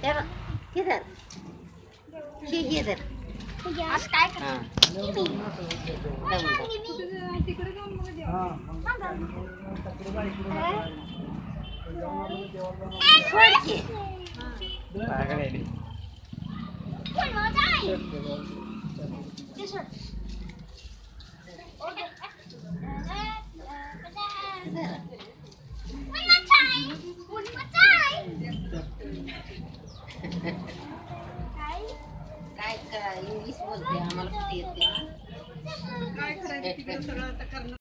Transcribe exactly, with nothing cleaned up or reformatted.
तेव्हा किधर हे किधर आज काय कर हां तिकडे जाऊन मग सोड की काय इंग्लिश बोलते आम्हाला कुठे येते काय करायचं तिकडे सगळं आता करणं